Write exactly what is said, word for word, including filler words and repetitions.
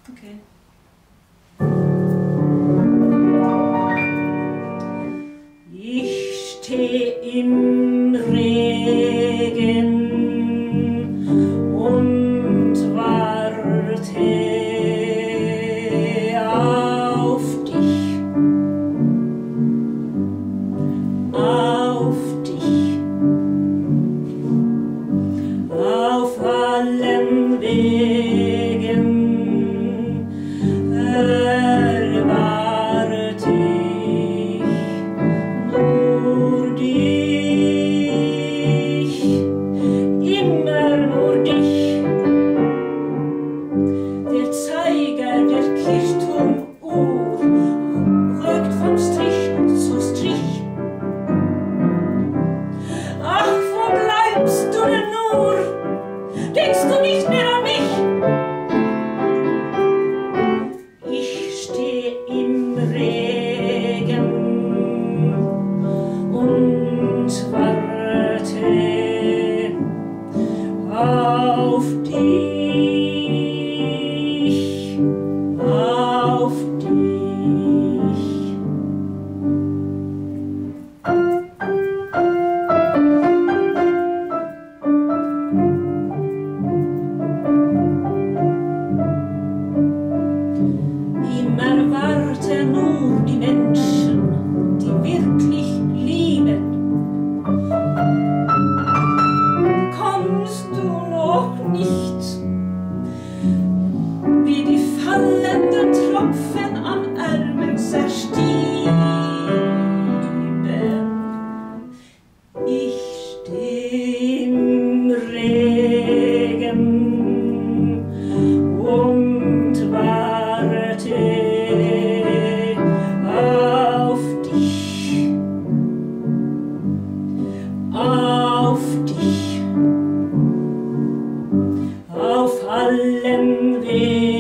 Okay. Ich steh im Regen und warte auf dich, auf dich, auf allen Wegen erwarte ich nur dich, immer nur dich. Der Zeiger der Kirchturmuhr rückt vom Strich zu Strich. Ach, wo bleibst du denn nur? Denkst du nicht mehr an mich? Ich steh im Regen und warte auf dich, auf dich. Immer warten nur die Menschen, die wirklich lieben. Kommst du noch nicht, wie die fallenden Tropfen am Ärmel zerstieben? Ich steh im Regen und warte auf dich, auf dich, auf allen Wegen.